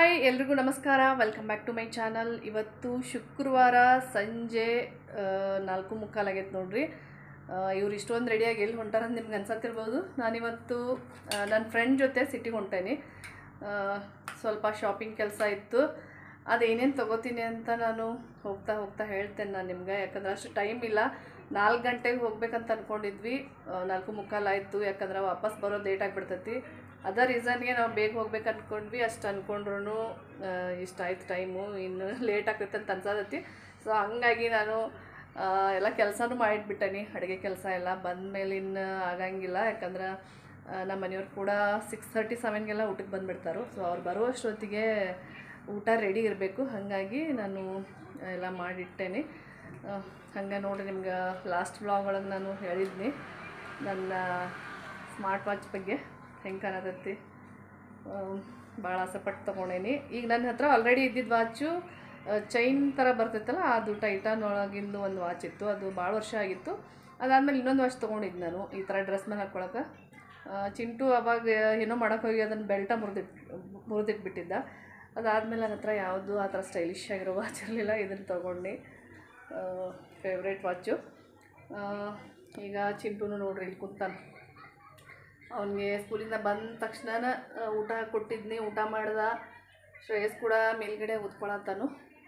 Hi ಎಲ್ರಿಗೂ ನಮಸ್ಕಾರ, welcome back to my channel. ಇವತ್ತು ಶುಕ್ರವಾರ ಸಂಜೆ 4:45 ಆಗೈತೆ ನೋಡ್ರಿ. ಇವ್ರು ಇಷ್ಟೊಂದು ರೆಡಿಯಾಗಿ ಎಲ್ಲಿ ಹೊಂಟಾರಂತ ನಿಮ್ಗೆ ಅನ್ಸತ್ತಿರ್ಬೋದು. ನಾನಿವತ್ತು ನನ್ನ ಫ್ರೆಂಡ್ ಜೊತೆ ಸಿಟಿಗೆ ಹೊಂಟೇನಿ. ಸ್ವಲ್ಪ ಶಾಪಿಂಗ್ ಕೆಲಸ ಇತ್ತು. ಅದೇನೇನು ತೊಗೋತೀನಿ ಅಂತ ನಾನು ಹೋಗ್ತಾ ಹೇಳ್ತೇನೆ ನಾನು ನಿಮ್ಗೆ. ಯಾಕಂದ್ರೆ ಅಷ್ಟು ಟೈಮ್ ಇಲ್ಲ. 4 ಗಂಟೆಗೆ ಹೋಗ್ಬೇಕಂತ ಅಂದ್ಕೊಂಡಿದ್ವಿ, 4:45 ಆಯಿತು. ಯಾಕಂದ್ರೆ ವಾಪಸ್ ಬರೋ ಲೇಟ್ ಆಗಿಬಿಡ್ತೈತಿ. ಅದ ರೀಸನ್ಗೆ ನಾವು ಬೇಗ ಹೋಗ್ಬೇಕು ಅಂದ್ಕೊಂಡ್ವಿ. ಅಷ್ಟು ಅಂದ್ಕೊಂಡ್ರೂ ಇಷ್ಟ ಆಯ್ತು ಟೈಮು, ಇನ್ನು ಲೇಟ್ ಆಗ್ತೈತೆ ಅಂತ ಅನ್ಸತೈತಿ. ಸೊ ಹಂಗಾಗಿ ನಾನು ಎಲ್ಲ ಕೆಲಸನೂ ಮಾಡಿಟ್ಬಿಟ್ಟೇನಿ. ಅಡುಗೆ ಕೆಲಸ ಎಲ್ಲ ಬಂದಮೇಲೆ ಇನ್ನು ಆಗಂಗಿಲ್ಲ. ಯಾಕಂದ್ರೆ ನಮ್ಮ ಮನೆಯವ್ರು ಕೂಡ 6:37ಗೆಲ್ಲ ಊಟಕ್ಕೆ ಬಂದುಬಿಡ್ತಾರೆ. ಸೊ ಅವ್ರು ಬರುವಷ್ಟೊತ್ತಿಗೆ ಊಟ ರೆಡಿ ಇರಬೇಕು. ಹಾಗಾಗಿ ನಾನು ಎಲ್ಲ ಮಾಡಿಟ್ಟೇನೆ. ಹಂಗೆ ನೋಡಿರಿ, ನಿಮ್ಗೆ ಲಾಸ್ಟ್ ವ್ಲಾಗ್ ಒಳಗೆ ನಾನು ಹೇಳಿದ್ನಿ ನನ್ನ ಸ್ಮಾರ್ಟ್ ವಾಚ್ ಬಗ್ಗೆ ಹೆಂಗೆ ಕಾಣತೈತಿ. ಭಾಳ ಆಸೆಪಟ್ಟು ತೊಗೊಂಡೇನಿ. ಈಗ ನನ್ನ ಹತ್ರ ಆಲ್ರೆಡಿ ಇದ್ದಿದ್ದು ವಾಚು ಚೈನ್ ಥರ ಬರ್ತೈತಲ್ಲ, ಅದು ಟೈಟಾನ್ ಒಳಗಿಂದು ಒಂದು ವಾಚ್ ಇತ್ತು. ಅದು ಭಾಳ ವರ್ಷ ಆಗಿತ್ತು. ಅದಾದಮೇಲೆ ಇನ್ನೊಂದು ವಾಚ್ ತೊಗೊಂಡಿದ್ದು ನಾನು ಈ ಥರ ಡ್ರೆಸ್ ಮೇಲೆ ಹಾಕ್ಕೊಳಕ್ಕೆ. ಚಿಂಟು ಅವಾಗ ಏನೋ ಮಾಡೋಕ್ಕೆ ಹೋಗಿ ಅದನ್ನು ಬೆಲ್ಟ ಮುರಿದಿಟ್ಬಿಟ್ಟಿದ್ದ. ಅದಾದಮೇಲೆ ನನ್ನ ಹತ್ರ ಯಾವುದು ಆ ಥರ ಸ್ಟೈಲಿಶ್ ಆಗಿರೋ ವಾಚ್ ಇರಲಿಲ್ಲ. ಇದನ್ನು ತೊಗೊಂಡು ಫೇವ್ರೇಟ್ ವಾಚು. ಈಗ ಚಿಂಟುನು ನೋಡ್ರಿ ಇಲ್ಲಿ ಕೂತಾನೆ. ಅವನಿಗೆ ಸ್ಕೂಲಿಂದ ಬಂದ ತಕ್ಷಣ ಊಟ ಕೊಟ್ಟಿದ್ನಿ. ಊಟ ಮಾಡ್ದ. ಶ್ರೇಯಸ್ ಕೂಡ ಮೇಲ್ಗಡೆ ಓದ್ಕೊಳತ್ತಾನು.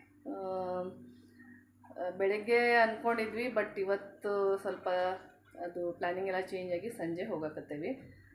ಬೆಳಗ್ಗೆ ಅಂದ್ಕೊಂಡಿದ್ವಿ, ಬಟ್ ಇವತ್ತು ಸ್ವಲ್ಪ ಅದು ಪ್ಲ್ಯಾನಿಂಗ್ ಎಲ್ಲ ಚೇಂಜ್ ಆಗಿ ಸಂಜೆ ಹೋಗಕತ್ತೀವಿ.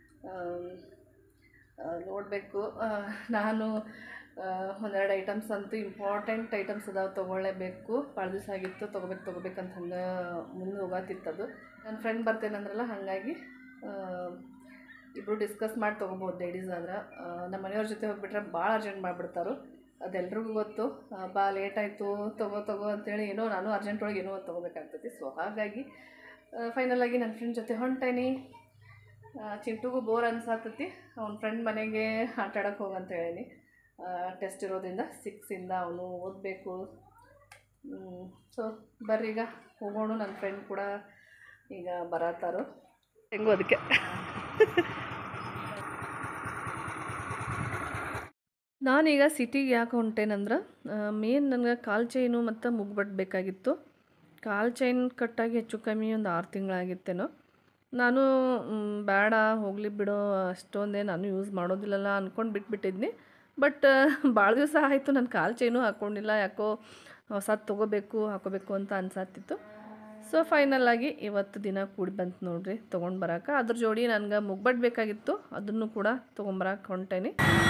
ನೋಡಬೇಕು. ನಾನು ಒಂದೆರಡು ಐಟಮ್ಸ್ ಅಂತೂ ಇಂಪಾರ್ಟೆಂಟ್ ಐಟಮ್ಸ್ ಅದಾವೆ, ತೊಗೊಳ್ಳೇಬೇಕು. ಭಾಳ ದಿವಸ ಆಗಿತ್ತು ತೊಗೋಬೇಕಂತ ಹಂಗೆ ಮುಂದೆ ಹೋಗತ್ತಿತ್ತದು. ನನ್ನ ಫ್ರೆಂಡ್ ಬರ್ತೇನಂದ್ರಲ್ಲ, ಹಾಗಾಗಿ ಇಬ್ಬರು ಡಿಸ್ಕಸ್ ಮಾಡಿ ತೊಗೋಬೋದು. ಲೇಡೀಸ್ ಆದ್ರೆ ನಮ್ಮ ಮನೆಯವ್ರ ಜೊತೆ ಹೋಗ್ಬಿಟ್ರೆ ಭಾಳ ಅರ್ಜೆಂಟ್ ಮಾಡಿಬಿಡ್ತಾರೋ, ಅದೆಲ್ರಿಗೂ ಗೊತ್ತು. ಬಾ ಲೇಟ್ ಆಯಿತು ತಗೋ ಅಂತೇಳಿ ಏನೋ ನಾನು ಅರ್ಜೆಂಟ್ ಒಳಗೆ ಏನೋ ಒಂದು ತೊಗೋಬೇಕಾಗ್ತೈತಿ. ಸೊ ಹಾಗಾಗಿ ಫೈನಲಾಗಿ ನನ್ನ ಫ್ರೆಂಡ್ ಜೊತೆ ಹೊಂಟೇನಿ. ಚಿಂಟುಗೂ ಬೋರ್ ಅನ್ಸತ್ತೈತಿ. ಅವ್ನ ಫ್ರೆಂಡ್ ಮನೆಗೆ ಆಟಾಡೋಕ್ಕೆ ಹೋಗಂತ ಹೇಳೀನಿ. ಟೆಸ್ಟ್ ಇರೋದ್ರಿಂದ 6ಇಂದ ಅವನು ಓದಬೇಕು. ಸೊ ಬರ್ರಿ ಈಗ ಹೋಗೋಣ. ನನ್ನ ಫ್ರೆಂಡ್ ಕೂಡ ಈಗ ಬರತ್ತಾರೋ ಹೆಂಗೋ ಅದಕ್ಕೆ. ನಾನೀಗ ಸಿಟಿಗೆ ಯಾಕೆ ಹೊಂಟೇನಂದ್ರೆ, ಮೇನ್ ನನಗೆ ಕಾಲು ಚೈನು ಮತ್ತು ಮುಗ್ಬಟ್ಟು ಬೇಕಾಗಿತ್ತು. ಕಾಲು ಚೈನ್ ಕಟ್ಟಾಗಿ ಹೆಚ್ಚು ಕಮ್ಮಿ ಒಂದು 6 ತಿಂಗಳಾಗಿತ್ತೇನೋ. ನಾನು ಬೇಡ ಹೋಗಲಿ ಬಿಡೋ, ಅಷ್ಟೊಂದೇ ನಾನು ಯೂಸ್ ಮಾಡೋದಿಲ್ಲಲ್ಲ ಅಂದ್ಕೊಂಡು ಬಿಟ್ಬಿಟ್ಟಿದ್ನಿ. ಬಟ್ ಭಾಳ ದಿವಸ ಆಯಿತು ನಾನು ಕಾಲು ಚೈನು ಹಾಕ್ಕೊಂಡಿಲ್ಲ. ಯಾಕೋ ಹೊಸದು ತೊಗೋಬೇಕು ಹಾಕೋಬೇಕು ಅಂತ ಅನ್ಸತ್ತಿತ್ತು. ಸೊ ಫೈನಲಾಗಿ ಇವತ್ತು ದಿನ ಕೂಡಿ ಬಂತು ನೋಡ್ರಿ ತೊಗೊಂಡು ಬರೋಕೆ. ಅದ್ರ ಜೋಡಿ ನನಗೆ ಮುಗ್ಬಟ್ಟು ಬೇಕಾಗಿತ್ತು, ಅದನ್ನು ಕೂಡ ತೊಗೊಂಬರಕ್ಕೆ ಹೊಂಟೇನಿ.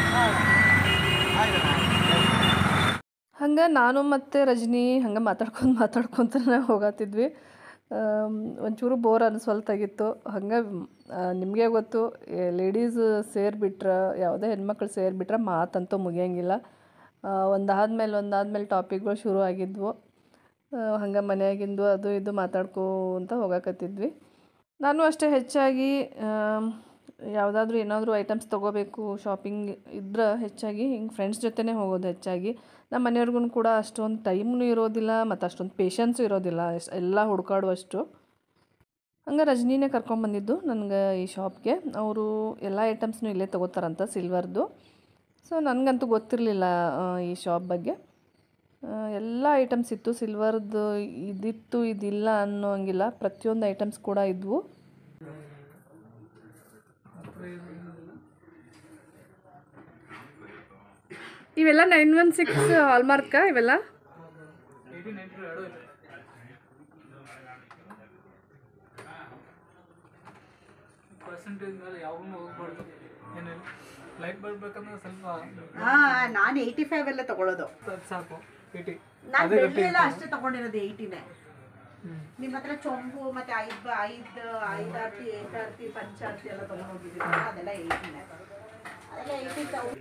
ಹಂಗೆ ನಾನು ಮತ್ತು ರಜನಿ ಹಂಗೆ ಮಾತಾಡ್ಕೊತ ಹೋಗತ್ತಿದ್ವಿ. ಒಂಚೂರು ಬೋರ್ ಅನಿಸ್ವಲ್ತಾಗಿತ್ತು. ಹಂಗೆ ನಿಮಗೆ ಗೊತ್ತು, ಲೇಡೀಸ್ ಸೇರಿಬಿಟ್ರೆ, ಯಾವುದೇ ಹೆಣ್ಮಕ್ಳು ಸೇರಿಬಿಟ್ರೆ ಮಾತಂತೂ ಮುಗಿಯಂಗಿಲ್ಲ. ಒಂದಾದ್ಮೇಲೆ ಟಾಪಿಕ್ಗಳು ಶುರು ಆಗಿದ್ವು. ಹಂಗೆ ಮನೆಯಾಗಿಂದು ಅದು ಇದು ಮಾತಾಡ್ಕೊಂತ ಹೋಗಕತ್ತಿದ್ವಿ. ನಾನು ಅಷ್ಟೇ ಹೆಚ್ಚಾಗಿ ಯಾವುದಾದ್ರೂ ಏನಾದರೂ ಐಟಮ್ಸ್ ತೊಗೋಬೇಕು ಶಾಪಿಂಗ್ ಇದ್ರೆ ಹೆಚ್ಚಾಗಿ ಹಿಂಗೆ ಫ್ರೆಂಡ್ಸ್ ಜೊತೆನೇ ಹೋಗೋದು ಹೆಚ್ಚಾಗಿ. ನಮ್ಮ ಮನೆಯವ್ರಿಗೂ ಕೂಡ ಅಷ್ಟೊಂದು ಟೈಮ್ನೂ ಇರೋದಿಲ್ಲ ಮತ್ತು ಅಷ್ಟೊಂದು ಪೇಷನ್ಸು ಇರೋದಿಲ್ಲ ಎಲ್ಲ ಹುಡ್ಕಾಡುವಷ್ಟು. ಹಂಗೆ ರಜನಿನೇ ಕರ್ಕೊಂಬಂದಿದ್ದು ನನಗೆ ಈ ಶಾಪ್ಗೆ. ಅವರು ಎಲ್ಲ ಐಟಮ್ಸ್ನೂ ಇಲ್ಲೇ ತೊಗೋತಾರಂತ ಸಿಲ್ವರ್ದು. ಸೊ ನನಗಂತೂ ಗೊತ್ತಿರಲಿಲ್ಲ ಈ ಶಾಪ್ ಬಗ್ಗೆ. ಎಲ್ಲ ಐಟಮ್ಸ್ ಇತ್ತು ಸಿಲ್ವರ್ದು, ಇದಿತ್ತು ಇದಿಲ್ಲ ಅನ್ನೋಂಗಿಲ್ಲ. ಪ್ರತಿಯೊಂದು ಐಟಮ್ಸ್ ಕೂಡ ಇದ್ವು. ಇವೆಲ್ಲ 916 ಹಾಲ್ಮಾರ್ಕ. ಇವೆಲ್ಲ ಲೈಟ್ ಬರ್ಬೇಕಂದ್ರೆ ಸ್ವಲ್ಪ ನಾನು 85 ಎಲ್ಲ ತಗೊಳ್ಳೋದು ಸಾಕು. 80 ನಾನು ಬೆಳ್ಳೆಲ್ಲ ಅಷ್ಟೇ ತಗೊಂಡಿರೋದು 80ನೇ. ನಿಮ್ಮ ಹತ್ರ ಚೊಂಬು ಮತ್ತೆ 5 ಆರ್ತಿ 8 ಆರ್ತಿ ಪಂಚಾರ್ತಿ ಎಲ್ಲ ತಗೊಂಡೋಗಿದ್ದೀವಿ, ಅದೆಲ್ಲ 80ನೇ. ಅದೆಲ್ಲ 80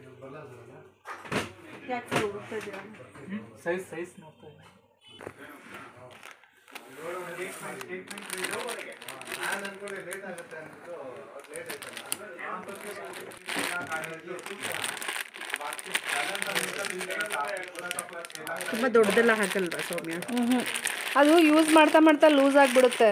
ಯಾಕೆ ಹುಡುಕ್ತಾ ಇದ್ದೀರಾ? ಸೈಜ್ ನೋಡ್ತಾ ಇದ್ದೀನಿ. ತುಂಬ ದೊಡ್ಡದೆಲ್ಲ ಹಾಕಲ್ವಾ ಸೌಮ್ಯ? ಅದು ಯೂಸ್ ಮಾಡ್ತಾ ಲೂಸ್ ಆಗಿಬಿಡುತ್ತೆ.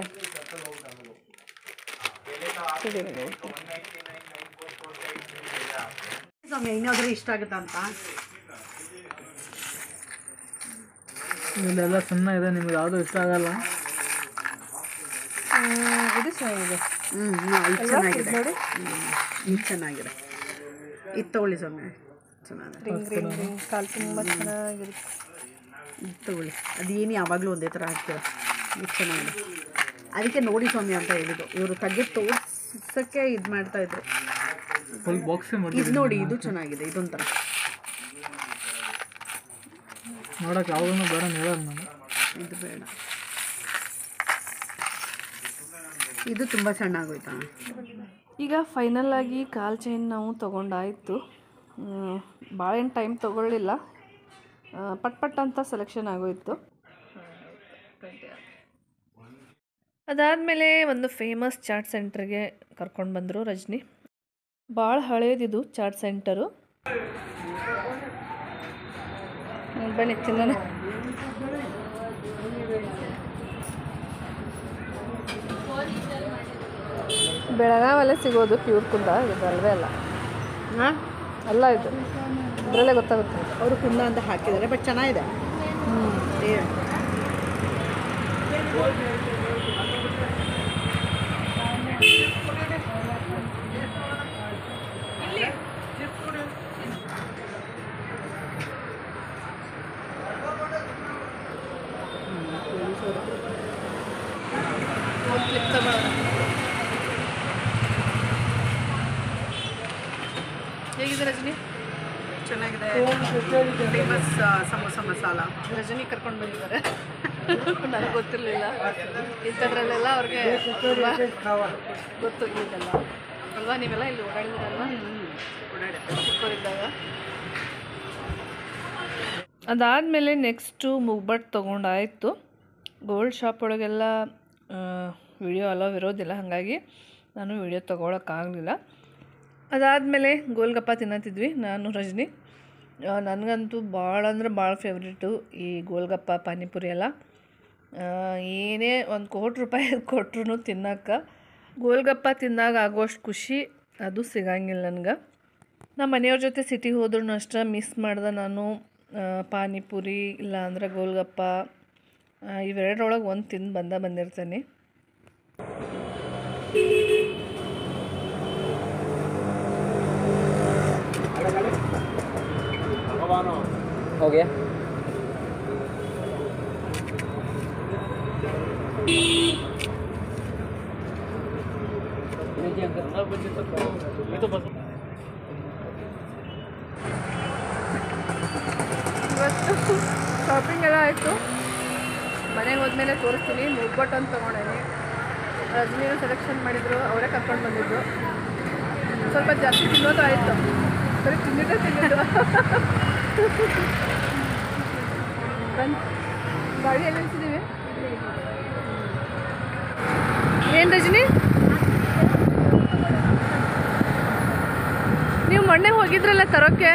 ಸೌಮ್ಯ ಇನ್ನಾದರೂ ಇಷ್ಟ ಆಗುತ್ತಾ ಅಂತ ಇಲ್ಲೆಲ್ಲ ಸಣ್ಣ ಇದೆ, ನಿಮ್ಗೆ ಯಾವುದು ಇಷ್ಟ ಆಗಲ್ಲ. ಇದು ಚೆನ್ನಾಗಿದೆ. ಇದು ಚೆನ್ನಾಗಿದೆ ನೋಡಿ. ಇದು ಚೆನ್ನಾಗಿದೆ. ಇದು ತಗೊಳ್ಳಿ ಸೊಮ್ಮೆ, ಚೆನ್ನಾಗಿದೆ. ರಿಂಗ್ ಕಾಲು ತುಂಬ ಚೆನ್ನಾಗಿರುತ್ತೆ. ಇದು ತಗೊಳ್ಳಿ. ಅದೇನು ಯಾವಾಗಲೂ ಒಂದೇ ಥರ ಹಾಕ್ತೀರ. ಇದು ಚೆನ್ನಾಗಿದೆ. ಅದಕ್ಕೆ ನೋಡಿ ಸ್ವಾಮಿ ಅಂತ ಹೇಳಿದ್ದು. ಇವರು ತೆಗೆದು ತೋರ್ಸೋಕ್ಕೆ ಇದು ಮಾಡ್ತಾಯಿದ್ರು. ಫುಲ್ ಬಾಕ್ಸೇ ಮಾಡಿ. ಇದು ನೋಡಿ, ಇದು ಚೆನ್ನಾಗಿದೆ. ಇದೊಂಥರ ನೋಡೋಕೆ ಯಾವುದೂ ಬೇಡ ಹೇಳೋದು ನಾನು. ಇದು ಬೇಡ. ಇದು ತುಂಬ ಸಣ್ಣ ಆಗೋಯ್ತಾ. ಈಗ ಫೈನಲ್ ಆಗಿ ಕಾಲ್ ಚೈನ್ ನಾವು ತೊಗೊಂಡಾಯಿತು. ಭಾಳ ಏನು ಟೈಮ್ ತೊಗೊಳ್ಳಿಲ್ಲ, ಪಟ್ ಅಂತ ಸೆಲೆಕ್ಷನ್ ಆಗೋಯಿತು. ಅದಾದಮೇಲೆ ಒಂದು ಫೇಮಸ್ ಚಾಟ್ ಸೆಂಟರ್ಗೆ ಕರ್ಕೊಂಡು ಬಂದರು ರಜನಿ. ಭಾಳ ಹಳೇದಿದು ಚಾಟ್ ಸೆಂಟರು. ಬನ್ನಿ ತಿನ್ನೋಣ. ಬೆಳಗಾವಲ್ಲೇ ಸಿಗೋದು ಪ್ಯೂರ್ ಕುಂದ, ಇದು ಅಲ್ವೇ ಅಲ್ಲ. ಹಾಂ ಅಲ್ಲ, ಇದು ಇದರಲ್ಲೇ ಗೊತ್ತಾಗುತ್ತೆ. ಅವರು ಕುಂದ ಅಂತ ಹಾಕಿದ್ದಾರೆ, ಬಟ್ ಚೆನ್ನಾಗಿದೆ. ಹೇಗಿದೆ ರಜನಿ? ಚೆನ್ನಾಗಿದೆ. ಫೇಮಸ್ ಸಮೋಸ ಮಸಾಲ. ರಜನಿ ಕರ್ಕೊಂಡು ಬಂದಿದ್ದಾರೆ. ನನಗೆ ಗೊತ್ತಿರಲಿಲ್ಲ. ಇಂಥದ್ರಲ್ಲೆಲ್ಲ ಅವ್ರಿಗೆ ಗೊತ್ತು ಇದೆಲ್ಲ ಅಲ್ವಾ? ನೀವೆಲ್ಲ ಇಲ್ಲಿ ಓಡಾಡಿದ್ರಲ್ವಾ ಚಿಕ್ಕವರಿದ್ದಾಗ? ಅದಾದಮೇಲೆ ನೆಕ್ಸ್ಟು ಮುಗ್ಬಟ್ಟು ತೊಗೊಂಡಾಯಿತು. ಗೋಲ್ಡ್ ಶಾಪ್ ಒಳಗೆಲ್ಲ ವಿಡಿಯೋ ಅಲೋವ್ ಇರೋದಿಲ್ಲ, ಹಾಗಾಗಿ ನಾನು ವಿಡಿಯೋ ತೊಗೊಳಕ್ಕಾಗಲಿಲ್ಲ. ಅದಾದಮೇಲೆ ಗೋಲ್ಗಪ್ಪ ತಿನ್ನತ್ತಿದ್ವಿ ನಾನು ರಜನಿ. ನನಗಂತೂ ಭಾಳ ಅಂದ್ರೆ ಭಾಳ ಫೇವ್ರೇಟು ಈ ಗೋಲ್ಗಪ್ಪ ಪಾನಿಪುರಿ ಎಲ್ಲ. ಏನೇ 1 ಕೋಟಿ ರೂಪಾಯಿ ಕೊಟ್ಟರು ತಿನ್ನೋಕ್ಕೆ ಗೋಲ್ಗಪ್ಪ ತಿಂದಾಗ ಆಗೋಷ್ಟು ಖುಷಿ ಅದು ಸಿಗಂಗಿಲ್ಲ ನನಗೆ. ನಮ್ಮ ಮನೆಯವ್ರ ಜೊತೆ ಸಿಟಿಗೆ ಹೋದ್ರೂ ಅಷ್ಟೇ ಮಿಸ್ ಮಾಡ್ದೆ ನಾನು ಪಾನಿಪುರಿ ಇಲ್ಲ ಅಂದರೆ ಗೋಲ್ಗಪ್ಪ. ಇವೆರಡರೊಳಗೆ ಒಂದು ತಿಂದು ಬಂದಿರ್ತೇನೆ. हो गया. ಇವತ್ತು ಶಾಪಿಂಗ್ ಎಲ್ಲ ಆಯಿತು. ಮನೆಗೆ ಹೋದ್ಮೇಲೆ ತೋರಿಸ್ತೀನಿ. ಮುಗ್ಬಟ್ಟು ಅಂತ ತೊಗೊಂಡೇನಿ. ರಜನಿಯೂ ಸೆಲೆಕ್ಷನ್ ಮಾಡಿದರು, ಅವರೇ ಕರ್ಕೊಂಡು ಬಂದಿದ್ದು. ಸ್ವಲ್ಪ ಜಾಸ್ತಿ ತಿನ್ನೋದು ಆಯಿತು. ಬರೀ ತಿಂದಿದ್ದು ಗಾಡಿಯಲ್ಲಿ ನಿಲ್ಸಿದ್ದೀವಿ. ಏನು ರಜನಿ, ನೀವು ಮೊನ್ನೆ ಹೋಗಿದ್ರಲ್ಲ ತರೋಕ್ಕೆ?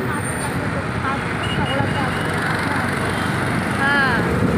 ಹಾಂ,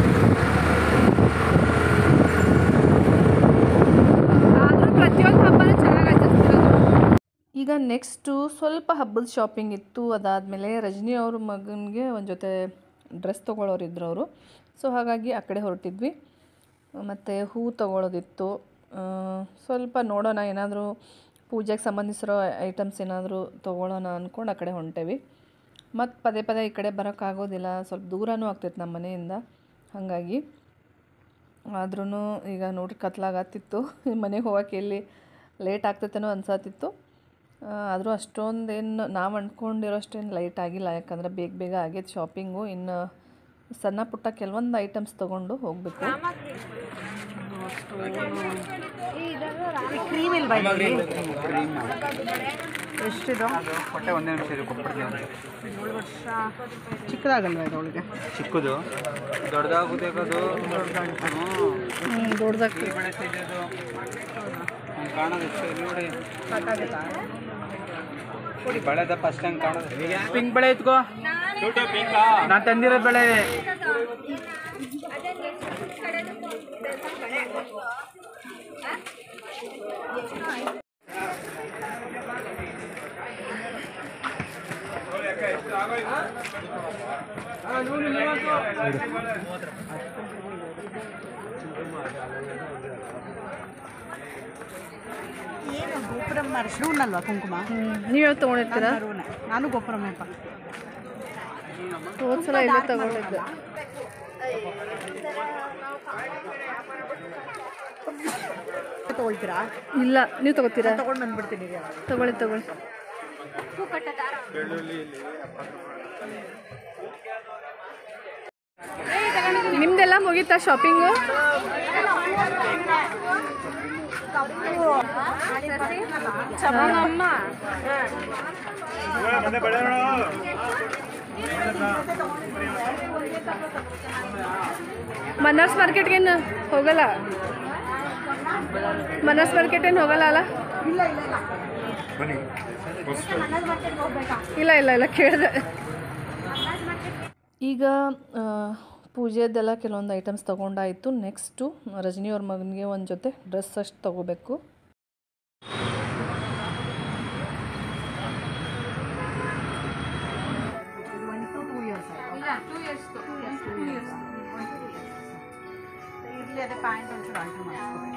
ಆದರೂ ಪ್ರತಿಯೊಂದು ಹಬ್ಬನೂ ಚೆನ್ನಾಗಿ ಆಚರಿಸ್ತಿರೋದು. ಈಗ ನೆಕ್ಸ್ಟು ಸ್ವಲ್ಪ ಹಬ್ಬದ ಶಾಪಿಂಗ್ ಇತ್ತು. ಅದಾದಮೇಲೆ ರಜನಿ ಅವ್ರ ಮಗನಿಗೆ ಒಂದು ಜೊತೆ ಡ್ರೆಸ್ ತೊಗೊಳೋರಿದ್ರು ಅವರು. ಸೊ ಹಾಗಾಗಿ ಆ ಕಡೆ ಹೊರಟಿದ್ವಿ. ಮತ್ತು ಹೂ ತೊಗೊಳೋದಿತ್ತು. ಸ್ವಲ್ಪ ನೋಡೋಣ, ಏನಾದರೂ ಪೂಜೆಗೆ ಸಂಬಂಧಿಸಿರೋ ಐಟಮ್ಸ್ ಏನಾದರೂ ತೊಗೊಳ್ಳೋಣ ಅಂದ್ಕೊಂಡು ಆ ಕಡೆ ಹೊಂಟೇವಿ. ಮತ್ತು ಪದೇ ಈ ಕಡೆ ಬರೋಕ್ಕಾಗೋದಿಲ್ಲ, ಸ್ವಲ್ಪ ದೂರನೂ ಆಗ್ತೈತೆ ನಮ್ಮ ಮನೆಯಿಂದ. ಹಾಗಾಗಿ ಆದ್ರೂ ಈಗ ನೋಡ್ರಿ ಕತ್ಲಾಗತ್ತಿತ್ತು. ಮನೆಗೆ ಹೋಗೋಕ್ಕೆ ಎಲ್ಲಿ ಲೇಟ್ ಆಗ್ತೈತೇನೋ ಅನ್ಸತ್ತಿತ್ತು. ಆದರೂ ಅಷ್ಟೊಂದೇನು ನಾವು ಅಂದ್ಕೊಂಡಿರೋಷ್ಟೇನು ಲೈಟ್ ಆಗಿಲ್ಲ, ಯಾಕಂದರೆ ಬೇಗ ಆಗೈತೆ ಶಾಪಿಂಗು. ಇನ್ನು ಸಣ್ಣ ಪುಟ್ಟ ಕೆಲವೊಂದು ಐಟಮ್ಸ್ ತೊಗೊಂಡು ಹೋಗಬೇಕು. ಕ್ರೀಮ್ ಇಲ್ಲ ಎಷ್ಟಿದು? ಹೊಟ್ಟೆ ಒಂದೇ ನಿಮಿಷ ಚಿಕ್ಕದಾಗಲ್ವ ಇದು ಅವಳಿಗೆ? ಚಿಕ್ಕದು ದೊಡ್ಡದಾಗುತ್ತೆ ಅದು. ದೊಡ್ಡದಾಗ್ತದೆ. ನೋಡಿ ಬಳೆ ದಪ್ಪ ಅಷ್ಟೇ ಹಂಗೆ ಕಾಣೋದು. ಪಿಂಕ್ ಬಳೆ ಇತ್ಕೋ, ನಾನು ತಂದಿರೋದು ಬಳೆ. ಏನು ಗೋಪುರಮ್ಮ ಅಲ್ವಾ ಕುಂಕುಮ? ನೀವು ಯಾವ್ದು ತೊಗೊಂಡಿರ್ತೀರಾ? ನಾನು ಗೋಪುರಮ್ಮಪ್ಪ. ಹೋದ್ಸಲ ಇಲ್ಲೇ ತಗೊಂಡಿದ್ದೆ. ತಗೊಳ್ತೀರಾ? ಇಲ್ಲ, ನೀವು ತಗೋತೀರಾ? ತಗೊಂಡು ಬಂದ್ಬಿಡ್ತೀನಿ. ತಗೊಳ್ಳಿ. ನಿಮ್ದೆಲ್ಲ ಮುಗೀತಾ ಶಾಪಿಂಗು? ಮನ್ನರ್ಸ್ ಮಾರ್ಕೆಟ್ಗೇನು ಹೋಗಲ್ಲ? ಮನ್ನರ್ಸ್ ಮಾರ್ಕೆಟ್ ಏನು ಹೋಗಲ್ಲ ಅಲ್ಲ? ಇಲ್ಲ ಕೇಳಿದೆ. ಈಗ ಪೂಜೆದೆಲ್ಲ ಕೆಲವೊಂದು ಐಟಮ್ಸ್ ತೊಗೊಂಡಾಯಿತು. ನೆಕ್ಸ್ಟು ರಜನಿ ಅವ್ರ ಮಗನಿಗೆ ಒಂದು ಜೊತೆ ಡ್ರೆಸ್ ಅಷ್ಟು ತೊಗೋಬೇಕು. ಇರಲಿ, ಅದೇ ಪ್ಯಾಂಟ್ ಒಂಚೂರು ಆಲ್ಟ್ರ್ ಮಾಡಿಸ್ಕೊಬೇಕು.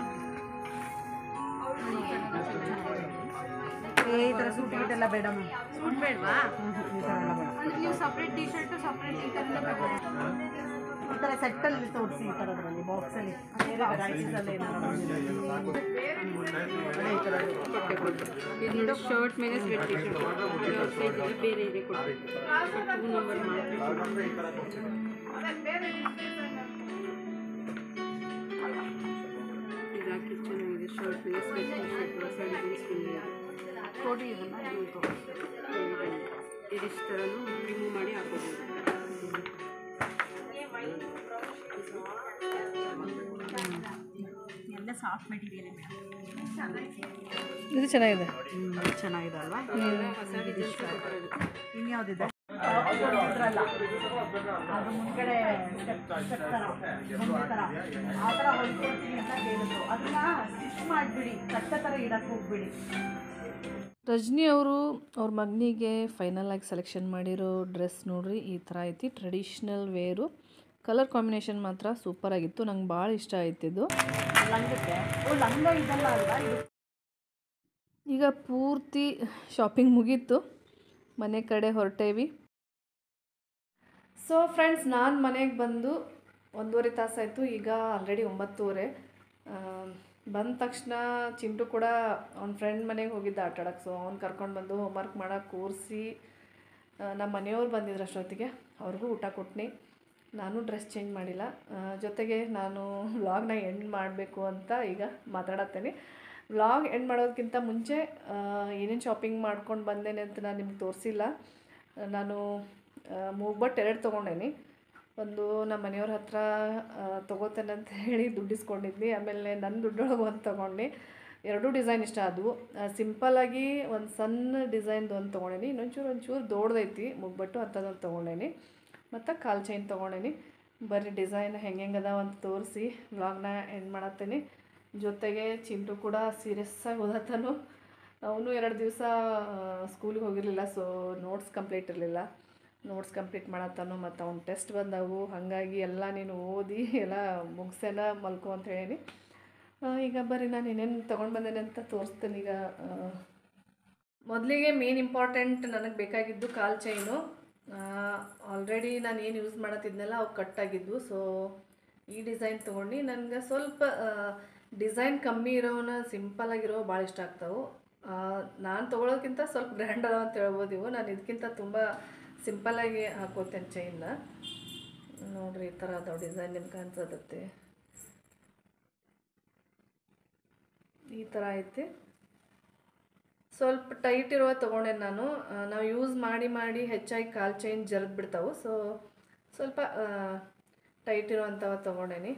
ಈ ಥರ ಸೂಟ್ ಗೀಟೆಲ್ಲ ಬೇಡ ಮ್ಯಾಮ್. ಸೂಟ್ ಬೇಡವಾ? ಈ ಥರ ಎಲ್ಲ ಬೇಡ. ನೀವು ಸಪ್ರೇಟ್ ಟೀ ಶರ್ಟು ಸಪ್ರೇಟ್ ಈ ಥರ ಈ ಥರ ಸೆಟ್ಟಲ್ಲಿ ತೋರಿಸಿ. ಈ ಥರದ್ರಲ್ಲಿ ಬಾಕ್ಸಲ್ಲಿ ಬೇರೆ ವೆರೈಟೀಸಲ್ಲಿ ಏನಾದ್ರು ಇದು ಶರ್ಟ್ ಮೇಲೆ ಸ್ವೆಟ್ ಟಿ ಶರ್ಟ್ ಬೇರೆ ಇದೆ ಕೊಡಿ. 2 ನಂಬರ್ ಮಾತ್ರ ಇದಾಕಿ ಚೆನ್ನಾಗಿದೆ. ಶರ್ಟ್ ಮೇಲೆ ಸ್ವೆಟ್ ಟಿ ಶರ್ಟ್ ಹೊಸ ಡಿಸೈನ್ಸ್ ಬಂದಿದೆ. ಕೊಡಿ ಇದನ್ನು. ಇದಿಷ್ಟರಲ್ಲೂ ರಿಮೂವ್ ಮಾಡಿ ಹಾಕೋಬೋದು. ಎಲ್ಲ ಸಾಫ್ಟ್ ಮೆಟೀರಿಯಲ್ ಇದು ಚೆನ್ನಾಗಿದೆ. ಚೆನ್ನಾಗಿದೆ ಅಲ್ವಾ? ಹೊಸ ಡಿಸೈನ್ಸ್ ಬರೋದು. ಇನ್ಯಾವುದಿದೆ? ಅದು ಮುಂದ್ಗಡೆ ಸ್ಟೆಪ್ ಥರ ಆ ಥರ ಹೊಲ್ಕೊಡ್ತೀನಿ ಅಂತ ಹೇಳಿದ್ರು. ಅದನ್ನ ಸ್ಟಿಚ್ ಮಾಡಿಬಿಡಿ, ಕಟ್ಟ ಥರ ಇಡಕ್ಕೆ ಹೋಗ್ಬಿಡಿ. ರಜನಿ ಅವರು ಅವ್ರ ಮಗನಿಗೆ ಫೈನಲ್ ಆಗಿ ಸೆಲೆಕ್ಷನ್ ಮಾಡಿರೋ ಡ್ರೆಸ್ ನೋಡ್ರಿ ಈ ಥರ ಐತಿ. Traditional wear. ಕಲರ್ ಕಾಂಬಿನೇಷನ್ ಮಾತ್ರ ಸೂಪರ್ ಆಗಿತ್ತು. ನಂಗೆ ಭಾಳ ಇಷ್ಟ ಆಯ್ತಿದ್ದು. ಲಂಗಕ್ಕೆ ಲಂಗ ಇದಲ್ಲ ಅಲ್ವಾ ಇದು? ಈಗ ಪೂರ್ತಿ ಶಾಪಿಂಗ್ ಮುಗೀತು, ಮನೆ ಕಡೆ ಹೊರಟೇವಿ. ಸೊ ಫ್ರೆಂಡ್ಸ್, ನಾನು ಮನೆಗೆ ಬಂದು 1.5 ತಾಸಾಯಿತು. ಈಗ ಆಲ್ರೆಡಿ 9:30. ಬಂದ ತಕ್ಷಣ ಚಿಂಟು ಕೂಡ ಅವ್ನ ಫ್ರೆಂಡ್ ಮನೆಗೆ ಹೋಗಿದ್ದ ಆಟಾಡಕ್ಕೆ. ಸೊ ಅವ್ನು ಕರ್ಕೊಂಡು ಬಂದು ಹೋಮ್ವರ್ಕ್ ಮಾಡೋಕ್ಕೆ ಕೂರಿಸಿ ನಮ್ಮ ಮನೆಯವ್ರು ಬಂದಿದ್ರು ಅಷ್ಟೊತ್ತಿಗೆ. ಅವ್ರಿಗೂ ಊಟ ಕೊಟ್ನಿ. ನಾನು ಡ್ರೆಸ್ ಚೇಂಜ್ ಮಾಡಿಲ್ಲ. ಜೊತೆಗೆ ನಾನು ವ್ಲಾಗ್ನ ಎಂಡ್ ಮಾಡಬೇಕು ಅಂತ ಈಗ ಮಾತಾಡತ್ತೇನೆ. ವ್ಲಾಗ್ ಎಂಡ್ ಮಾಡೋದಕ್ಕಿಂತ ಮುಂಚೆ ಏನೇನು ಶಾಪಿಂಗ್ ಮಾಡ್ಕೊಂಡು ಬಂದೇನೆ ಅಂತ ನಾನು ನಿಮ್ಗೆ ತೋರಿಸಿಲ್ಲ. ನಾನು ಮೂಗ್ಬಟ್ಟು 2 ತೊಗೊಂಡೇನಿ. ಒಂದು ನಮ್ಮ ಮನೆಯವ್ರ ಹತ್ರ ತೊಗೋತೇನೆ ಅಂತ ಹೇಳಿ ದುಡ್ಡಿಸ್ಕೊಂಡಿದ್ನಿ. ಆಮೇಲೆ ನನ್ನ ದುಡ್ಡೊಳಗೆ ಒಂದು ತೊಗೊಂಡು. 2 ಡಿಸೈನ್ ಇಷ್ಟ ಆದವು. ಸಿಂಪಲ್ಲಾಗಿ ಒಂದು ಸಣ್ಣ ಡಿಸೈನ್ದು ಒಂದು ತೊಗೊಂಡೇನಿ. ಒಂಚೂರು ದೊಡ್ಡದೈತಿ ಮೂಗ್ಬಟ್ಟು ಅಂಥದ್ದೊಂದು ತೊಗೊಂಡೇನಿ. ಮತ್ತು ಕಾಲು ಚೈನ್ ತೊಗೊಂಡೇನಿ. ಬರೀ ಡಿಸೈನ್ ಹೆಂಗದಾವ ಅಂತ ತೋರಿಸಿ ವ್ಲಾಗ್ನ ಎಂಡ್ ಮಾಡತ್ತೇನೆ. ಜೊತೆಗೆ ಚಿಂಟು ಕೂಡ ಸೀರಿಯಸ್ಸಾಗಿ ಓದತ್ತಾನು. ಅವನು 2 ದಿವಸ ಸ್ಕೂಲಿಗೆ ಹೋಗಿರಲಿಲ್ಲ. ಸೊ ನೋಟ್ಸ್ ಕಂಪ್ಲೀಟ್ ಇರಲಿಲ್ಲ. ನೋಟ್ಸ್ ಕಂಪ್ಲೀಟ್ ಮಾಡತ್ತಾನು. ಮತ್ತು ಅವ್ನು ಟೆಸ್ಟ್ ಬಂದವು. ಹಾಗಾಗಿ ಎಲ್ಲ ನೀನು ಓದಿ ಎಲ್ಲ ಮುಗಿಸೇನ ಮಲ್ಕೊ ಅಂತ ಹೇಳೀನಿ. ಈಗ ಬರ್ರಿ ನಾನು ಏನೇನು ತೊಗೊಂಡು ಬಂದೇನೆ ಅಂತ ತೋರಿಸ್ತೇನೆ. ಈಗ ಮೊದಲಿಗೆ ಮೇನ್ ಇಂಪಾರ್ಟೆಂಟ್ ನನಗೆ ಬೇಕಾಗಿದ್ದು ಕಾಲು ಚೈನು. ಆಲ್ರೆಡಿ ನಾನು ಏನು ಯೂಸ್ ಮಾಡತ್ತಿದ್ನೆಲ್ಲ ಅವು ಕಟ್ಟಾಗಿದ್ವು. ಸೊ ಈ ಡಿಸೈನ್ ತೊಗೊಂಡು ನನಗೆ ಸ್ವಲ್ಪ ಡಿಸೈನ್ ಕಮ್ಮಿ ಇರೋವನ್ನ ಸಿಂಪಲ್ಲಾಗಿರೋ ಭಾಳ ಇಷ್ಟ ಆಗ್ತಾವೆ. ನಾನು ತೊಗೊಳೋದಕ್ಕಿಂತ ಸ್ವಲ್ಪ ಗ್ರ್ಯಾಂಡ್ ಅದಾವ ಅಂತ ಹೇಳ್ಬೋದು ಇವು. ನಾನು ಇದಕ್ಕಿಂತ ತುಂಬ ಸಿಂಪಲ್ಲಾಗಿ ಹಾಕೋತೇನೆ ಚೈನ್ನ. ನೋಡಿರಿ ಈ ಥರ ಅದಾವೆ ಡಿಸೈನ್. ನಿಮ್ಗೆ ಕಾಣಿಸತ್ತೆ ಈ ಥರ ಐತಿ. ಸ್ವಲ್ಪ ಟೈಟ್ ಇರುವ ತೊಗೊಂಡೇನೆ ನಾನು. ನಾವು ಯೂಸ್ ಮಾಡಿ ಹೆಚ್ಚಾಗಿ ಕಾಲು ಚೈನ್ ಜರ್ದು ಬಿಡ್ತಾವೆ. ಸೊ ಸ್ವಲ್ಪ ಟೈಟ್ ಇರುವಂಥವ ತೊಗೊಂಡೇನಿ.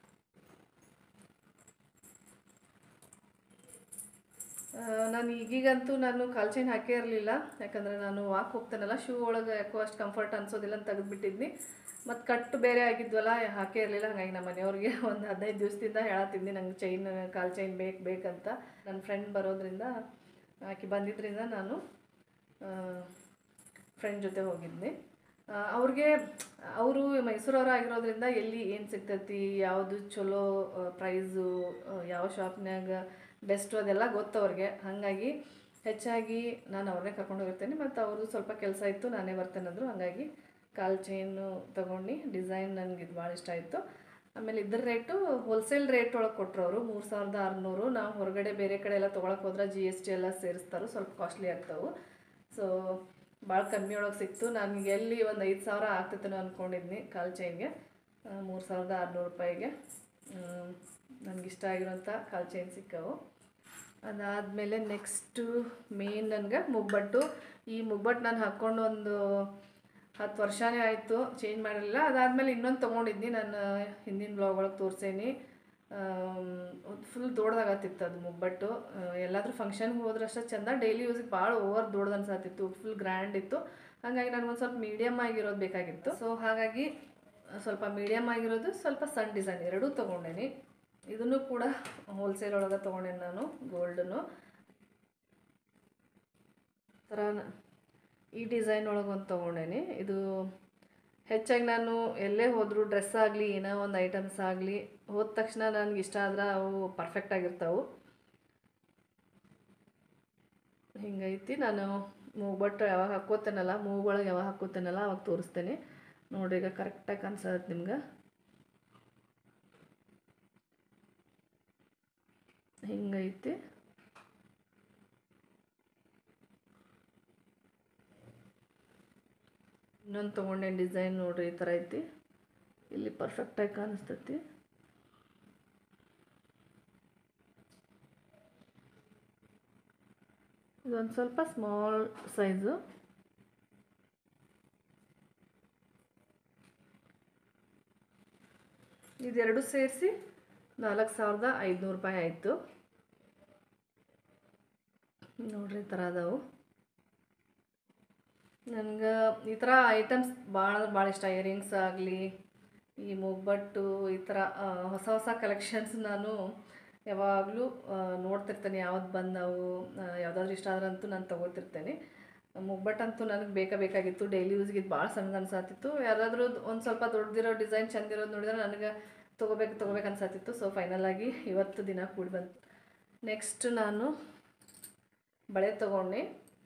ನಾನು ಈಗೀಗಂತೂ ನಾನು ಕಾಲು ಚೈನ್ ಹಾಕೇ ಇರಲಿಲ್ಲ. ಯಾಕಂದರೆ ನಾನು ವಾಕ್ ಹೋಗ್ತಾನಲ್ಲ, ಶೂ ಒಳಗೆ ಯಾಕೋ ಅಷ್ಟು ಕಂಫರ್ಟ್ ಅನ್ಸೋದಿಲ್ಲ ಅಂತ ತೆಗೆದುಬಿಟ್ಟಿದ್ನಿ. ಮತ್ತು ಕಟ್ಟು ಬೇರೆ ಆಗಿದ್ವಲ್ಲ, ಹಾಕೇ ಇರಲಿಲ್ಲ. ಹಾಗಾಗಿ ನಮ್ಮ ಮನೆಯವ್ರಿಗೆ ಒಂದು 15 ದಿವಸದಿಂದ ಹೇಳತ್ತಿದ್ನಿ ನಂಗೆ ಚೈನ್ ಕಾಲು ಚೈನ್ ಬೇಕಂತ. ನನ್ನ ಫ್ರೆಂಡ್ ಬರೋದ್ರಿಂದ ಆಕೆ ಬಂದಿದ್ದರಿಂದ ನಾನು ಫ್ರೆಂಡ್ ಜೊತೆ ಹೋಗಿದ್ನಿ. ಅವ್ರಿಗೆ ಅವರು ಮೈಸೂರವ್ರು ಆಗಿರೋದ್ರಿಂದ ಎಲ್ಲಿ ಏನು ಸಿಗ್ತೈತಿ ಯಾವುದು ಚಲೋ ಪ್ರೈಸು ಯಾವ ಶಾಪ್ನ್ಯಾಗ ಬೆಸ್ಟು ಅದೆಲ್ಲ ಗೊತ್ತು ಅವ್ರಿಗೆ. ಹಾಗಾಗಿ ಹೆಚ್ಚಾಗಿ ನಾನು ಅವ್ರನ್ನೇ ಕರ್ಕೊಂಡು ಹೋಗಿರ್ತೇನೆ. ಮತ್ತು ಅವ್ರದ್ದು ಸ್ವಲ್ಪ ಕೆಲಸ ಇತ್ತು, ನಾನೇ ಬರ್ತೇನೆ ಅಂದರು. ಹಾಗಾಗಿ ಕಾಲು ಚೈನು ತೊಗೊಂಡು ಡಿಸೈನ್ ನನಗೆ ಇದು ಭಾಳ ಇಷ್ಟ ಆಯಿತು. ಆಮೇಲೆ ಇದ್ರ ರೇಟು ಹೋಲ್ಸೇಲ್ ರೇಟ್ ಒಳಗೆ ಕೊಟ್ಟರು ಅವರು 3600. ನಾವು ಹೊರಗಡೆ ಬೇರೆ ಕಡೆ ಎಲ್ಲ ತೊಗೊಳಕ್ಕೆ ಹೋದ್ರೆ GST ಎಲ್ಲ ಸೇರಿಸ್ತಾರೆ, ಸ್ವಲ್ಪ ಕಾಸ್ಟ್ಲಿ ಆಗ್ತಾವೆ. ಸೊ ಭಾಳ ಕಮ್ಮಿ ಒಳಗೆ ಸಿಕ್ತು. ನನಗೆ ಎಲ್ಲಿ ಒಂದು 5000 ಆಗ್ತೈತೇನೋ ಅಂದ್ಕೊಂಡಿದ್ನಿ ಕಾಲು ಚೈನ್ಗೆ. 3600 ರೂಪಾಯಿಗೆ ನನಗಿಷ್ಟ ಆಗಿರೋಂಥ ಕಾಲು ಚೈನ್ ಸಿಕ್ಕವು. ಅದಾದಮೇಲೆ ನೆಕ್ಸ್ಟು ಮೇನ್ ನನಗೆ ಮುಗ್ಬಟ್ಟು. ಈ ಮುಗ್ಬಟ್ಟು ನಾನು ಹಾಕ್ಕೊಂಡು ಒಂದು 10 ವರ್ಷನೇ ಆಯಿತು, ಚೇಂಜ್ ಮಾಡಿರಲಿಲ್ಲ. ಅದಾದಮೇಲೆ ಇನ್ನೊಂದು ತೊಗೊಂಡಿದ್ನಿ, ನಾನು ಹಿಂದಿನ ಬ್ಲಾಗ್ ಒಳಗೆ ತೋರಿಸೇನಿ. ಫುಲ್ ದೊಡ್ಡದಾಗತ್ತಿತ್ತು ಅದು ಮುಗ್ಬಟ್ಟು. ಎಲ್ಲಾದರೂ ಫಂಕ್ಷನ್ಗೆ ಹೋದ್ರೆ ಅಷ್ಟೇ ಚೆಂದ, ಡೈಲಿ ಯೂಸಿಗೆ ಭಾಳ ಓವರ್ ದೊಡ್ಡದು ಅನ್ಸತ್ತಿತ್ತು, ಫುಲ್ ಗ್ರ್ಯಾಂಡ್ ಇತ್ತು. ಹಾಗಾಗಿ ನನಗೊಂದು ಸ್ವಲ್ಪ ಮೀಡಿಯಮ್ ಆಗಿರೋದು ಬೇಕಾಗಿತ್ತು. ಸೊ ಹಾಗಾಗಿ ಸ್ವಲ್ಪ ಮೀಡಿಯಮ್ ಆಗಿರೋದು, ಸ್ವಲ್ಪ ಸಣ್ಣ ಡಿಸೈನ್ ಎರಡೂ ತೊಗೊಂಡೇನಿ. ಇದನ್ನು ಕೂಡ ಹೋಲ್ಸೇಲ್ ಒಳಗೆ ತೊಗೊಂಡೇನಿ ನಾನು, ಗೋಲ್ಡನ್ನು ಥರ ಈ ಡಿಸೈನ್ ಒಳಗೆ ಒಂದು ತೊಗೊಂಡೇನಿ. ಇದು ಹೆಚ್ಚಾಗಿ ನಾನು ಎಲ್ಲೇ ಹೋದರೂ ಡ್ರೆಸ್ ಆಗಲಿ ಏನೋ ಒಂದು ಐಟಮ್ಸ್ ಆಗಲಿ ಹೋದ ತಕ್ಷಣ ನನಗೆ ಇಷ್ಟ ಆದ್ರೆ ಅವು ಪರ್ಫೆಕ್ಟ್ ಆಗಿರ್ತಾವೆ. ಹಿಂಗೈತಿ. ನಾನು ಮೂಗ್ಬಟ್ಟು ಯಾವಾಗ ಹಾಕ್ಕೋತೇನಲ್ಲ, ಮೂಗೊಳಗೆ ಯಾವಾಗ ಹಾಕ್ಕೋತೇನಲ್ಲ ಅವಾಗ ತೋರಿಸ್ತೇನೆ ನೋಡಿರಿ. ಈಗ ಕರೆಕ್ಟಾಗಿ ಕಾಣಿಸತ್ತೆ ನಿಮ್ಗೆ. ಹಿಂಗೈತಿ. ಇನ್ನೊಂದು ತೊಗೊಂಡೆ ಡಿಸೈನ್ ನೋಡ್ರಿ, ಈ ಥರ ಐತಿ. ಇಲ್ಲಿ ಪರ್ಫೆಕ್ಟಾಗಿ ಕಾಣಿಸ್ತೈತಿ. ಇದೊಂದು ಸ್ವಲ್ಪ ಸ್ಮಾಲ್ ಸೈಜು. ಇದೆರಡು ಸೇರಿಸಿ 4500 ರೂಪಾಯಿ ಆಯಿತು ನೋಡ್ರಿ. ಈ ಥರ ಅದಾವು. ನನಗೆ ಈ ಥರ ಐಟಮ್ಸ್ ಭಾಳ ಇಷ್ಟ. ಇಯರಿಂಗ್ಸ್ ಆಗಲಿ, ಈ ಮೂಗ್ಬಟ್ಟು, ಈ ಥರ ಹೊಸ ಹೊಸ ಕಲೆಕ್ಷನ್ಸ್ ನಾನು ಯಾವಾಗಲೂ ನೋಡ್ತಿರ್ತೇನೆ. ಯಾವ್ದು ಬಂದವು, ಯಾವುದಾದ್ರೂ ಇಷ್ಟ ಆದ್ರಂತೂ ನಾನು ತೊಗೋತಿರ್ತೇನೆ. ಮೂಗ್ಬಟ್ಟಂತೂ ನನಗೆ ಬೇಕಾಗಿತ್ತು, ಡೈಲಿ ಯೂಸ್ಗೆ ಇದು ಭಾಳ ಸಣ್ಣ ಅನ್ಸಾತಿತ್ತು. ಯಾರಾದರೂ ಒಂದು ಸ್ವಲ್ಪ ದೊಡ್ಡದಿರೋ ಡಿಸೈನ್ ಚೆಂದಿರೋದು ನೋಡಿದ್ರೆ ನನಗೆ ತೊಗೋಬೇಕು ಅನ್ಸಾತಿತ್ತು. ಸೊ ಫೈನಲಾಗಿ ಇವತ್ತು ದಿನ ಕೂಡಿ ಬಂತು. ನೆಕ್ಸ್ಟ್ ನಾನು ಬಳೆ ತೊಗೊಂಡೆ,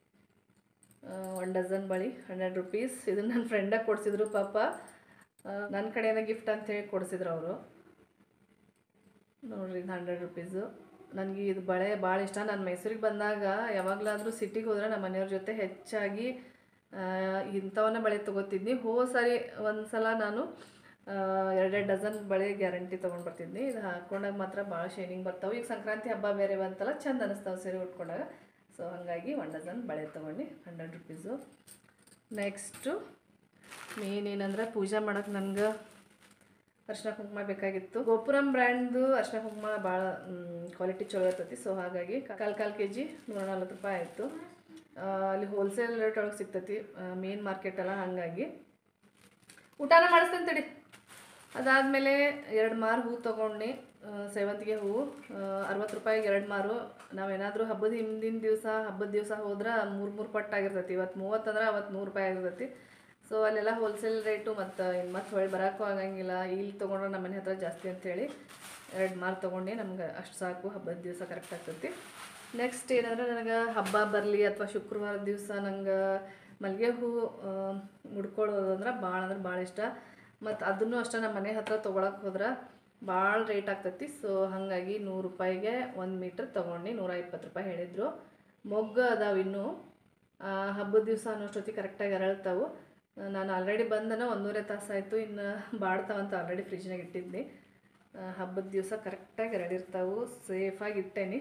1 ಡಜನ್ ಬಳೆ, 100 ರೂಪೀಸ್. ಇದನ್ನು ನನ್ನ ಫ್ರೆಂಡಾಗಿ ಕೊಡಿಸಿದ್ರು ಪಾಪ. ನನ್ನ ಕಡೆಯಿಂದ ಗಿಫ್ಟ್ ಅಂತೇಳಿ ಕೊಡಿಸಿದ್ರು ಅವರು. ನೋಡಿರಿ, ಇದು 100 ರೂಪೀಸು. ನನಗೆ ಇದು ಬಳೆ ಭಾಳ ಇಷ್ಟ. ನಾನು ಮೈಸೂರಿಗೆ ಬಂದಾಗ ಯಾವಾಗಲಾದರೂ ಸಿಟಿಗೆ ಹೋದ್ರೆ ನಮ್ಮ ಮನೆಯವ್ರ ಜೊತೆ ಹೆಚ್ಚಾಗಿ ಇಂಥವನ್ನ ಬಳೆ ತೊಗೋತಿದ್ನಿ. ಸಾರಿ ಒಂದು ಸಲ ನಾನು 2 ಡಜನ್ ಬಳೆ ಗ್ಯಾರಂಟಿ ತೊಗೊಂಡು ಬರ್ತಿದ್ನಿ. ಇದು ಹಾಕ್ಕೊಂಡಾಗ ಮಾತ್ರ ಭಾಳ ಶೈನಿಂಗ್ ಬರ್ತಾವೆ. ಈಗ ಸಂಕ್ರಾಂತಿ ಹಬ್ಬ ಬೇರೆ ಬಂತಲ್ಲ, ಚೆಂದ ಅನ್ನಿಸ್ತಾವೆ ಸೀರೆ ಉಟ್ಕೊಂಡಾಗ. ಸೊ ಹಾಗಾಗಿ 1 ಡಜನ್ ಬಳೆ ತೊಗೊಂಡು 100 ರೂಪೀಸು. ನೆಕ್ಸ್ಟು ಮೇನ್ ಏನಂದ್ರೆ ಪೂಜೆ ಮಾಡೋಕ್ಕೆ ನನಗೆ ಅರ್ಶಿನ ಕುಂಕುಮ ಬೇಕಾಗಿತ್ತು. ಗೋಪುರಂ ಬ್ರ್ಯಾಂಡ್ದು ಅರ್ಶಿನ ಕುಂಕುಮ ಭಾಳ ಕ್ವಾಲಿಟಿ ಚಲೋ ಇರ್ತೈತಿ. ಸೊ ಹಾಗಾಗಿ ಕಾಲು kg 140 ರೂಪಾಯಿ ಆಯಿತು. ಅಲ್ಲಿ ಹೋಲ್ಸೇಲ್ ರೇಟ್ ಒಳಗೆ ಸಿಗ್ತೈತಿ, ಮೇನ್ ಮಾರ್ಕೆಟಲ್ಲ. ಹಾಗಾಗಿ ಊಟನ ಮಾಡಿಸ್ತೇನೆ ತಡಿ. ಅದಾದಮೇಲೆ 2 ಮಾರು ಹೂವು ತೊಗೊಂಡು, ಸೇವಂತಿಗೆ ಹೂವು 60 ರೂಪಾಯಿಗೆ 2 ಮಾರು. ನಾವೇನಾದರೂ ಹಬ್ಬದ ಹಿಂದಿನ ದಿವಸ ಹೋದ್ರೆ 3 ಪಟ್ಟಾಗಿರ್ತೈತಿ. ಇವತ್ತು 30 ಅಂದ್ರೆ ಅವತ್ತು 100 ರೂಪಾಯಿ ಆಗಿರ್ತೈತಿ. ಸೊ ಅಲ್ಲೆಲ್ಲ ಹೋಲ್ಸೇಲ್ ರೇಟು, ಮತ್ತು ಹೊಳ್ಳಿ ಬರೋಕ್ಕೂ ಆಗಂಗಿಲ್ಲ. ಇಲ್ಲಿ ತೊಗೊಂಡ್ರೆ ನಮ್ಮ ಮನೆ ಹತ್ರ ಜಾಸ್ತಿ ಅಂಥೇಳಿ 2 ಮಾರು ತೊಗೊಂಡು ನಮ್ಗೆ ಅಷ್ಟು ಸಾಕು, ಹಬ್ಬದ ದಿವಸ ಕರೆಕ್ಟ್ ಆಗ್ತೈತಿ. ನೆಕ್ಸ್ಟ್ ಏನಂದ್ರೆ, ನನಗೆ ಹಬ್ಬ ಬರಲಿ ಅಥವಾ ಶುಕ್ರವಾರದ ದಿವಸ ನಂಗೆ ಮಲ್ಲಿಗೆ ಹೂವು ಮುಡ್ಕೊಳ್ಳೋದು ಅಂದ್ರೆ ಭಾಳ ಇಷ್ಟ. ಮತ್ತು ಅದನ್ನು ಅಷ್ಟೇ ನಮ್ಮ ಮನೆ ಹತ್ರ ತೊಗೊಳಕ್ಕೆ ಹೋದ್ರೆ ಭಾಳ ರೇಟ್ ಆಗ್ತೈತಿ. ಸೊ ಹಾಗಾಗಿ 100 ರೂಪಾಯಿಗೆ 1 ಮೀಟ್ರ್ ತೊಗೊಂಡು 120 ರೂಪಾಯಿ ಹೇಳಿದರು. ಮೊಗ್ಗು ಅದಾವೆ ಇನ್ನೂ, ಹಬ್ಬದ ದಿವಸ ಅನ್ನೋಷ್ಟೊತ್ತಿಗೆ ಕರೆಕ್ಟಾಗಿ ಅರಳ್ತಾವೆ. ನಾನು ಆಲ್ರೆಡಿ ಬಂದನ 1.5 ತಾಸು ಆಯಿತು, ಇನ್ನು ಬಾಡ್ತಾವಂತ ಆಲ್ರೆಡಿ ಫ್ರಿಜ್ನಾಗ ಇಟ್ಟಿದ್ನಿ. ಹಬ್ಬದ ದಿವಸ ಕರೆಕ್ಟಾಗಿ ಅರಳಿರ್ತಾವೆ, ಸೇಫಾಗಿ ಇಟ್ಟೇನಿ.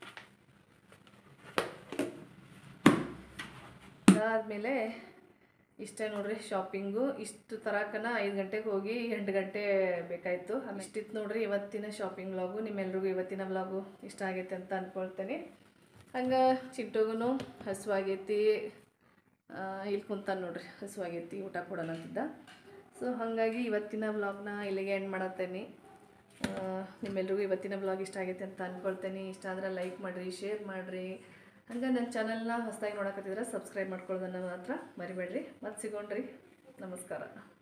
ಅದಾದಮೇಲೆ ಇಷ್ಟೇ ನೋಡ್ರಿ ಶಾಪಿಂಗು. ಇಷ್ಟು ತರಕನ 5 ಗಂಟೆಗೆ ಹೋಗಿ 8 ಗಂಟೆ ಬೇಕಾಯಿತು. ಇಷ್ಟಿತ್ತು ನೋಡ್ರಿ ಇವತ್ತಿನ ಶಾಪಿಂಗ್ ವ್ಲಾಗು. ನಿಮ್ಮೆಲ್ರಿಗೂ ಇವತ್ತಿನ ವ್ಲಾಗು ಇಷ್ಟ ಆಗೈತೆ ಅಂತ ಅಂದ್ಕೊಳ್ತೇನೆ. ಹಂಗೆ ಚಿಂಟುಗೂ ಹಸುವಾಗೈತಿ, ಇಲ್ಲಿ ಕುಂತಾನೆ ನೋಡ್ರಿ, ಹಸುವಾಗೈತಿ, ಊಟ ಕೊಡೋಣ ಅಂತಿದ್ದ. ಸೊ ಹಾಗಾಗಿ ಇವತ್ತಿನ ವ್ಲಾಗ್ನ ಇಲ್ಲಿಗೆ ಎಂಡ್ ಮಾಡತ್ತೇನೆ. ನಿಮ್ಮೆಲ್ರಿಗೂ ಇವತ್ತಿನ ವ್ಲಾಗ್ ಇಷ್ಟ ಆಗೈತೆ ಅಂತ ಅಂದ್ಕೊಳ್ತೇನೆ. ಇಷ್ಟ ಆದರೆ ಲೈಕ್ ಮಾಡಿರಿ, ಶೇರ್ ಮಾಡಿರಿ. ಹಂಗೆ ನನ್ನ ಚಾನಲ್ನ ಹೊಸದಾಗಿ ನೋಡಕತ್ತಿದ್ರೆ ಸಬ್ಸ್ಕ್ರೈಬ್ ಮಾಡ್ಕೊಳ್ಳೋದನ್ನು ಮಾತ್ರ ಮರಿಬೇಡ್ರಿ. ಮತ್ತೆ ಸಿಗೋಣ್ರಿ. ನಮಸ್ಕಾರ.